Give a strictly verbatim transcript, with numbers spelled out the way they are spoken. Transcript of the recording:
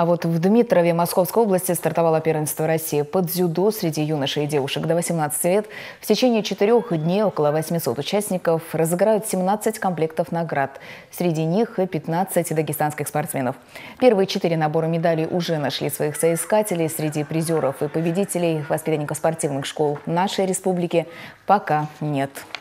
А вот в Дмитрове Московской области стартовало первенство России по дзюдо среди юношей и девушек до восемнадцати лет. В течение четырех дней около восьмисот участников разыграют семнадцать комплектов наград. Среди них и пятнадцать дагестанских спортсменов. Первые четыре набора медалей уже нашли своих соискателей. Среди призеров и победителей воспитанников спортивных школ нашей республики пока нет.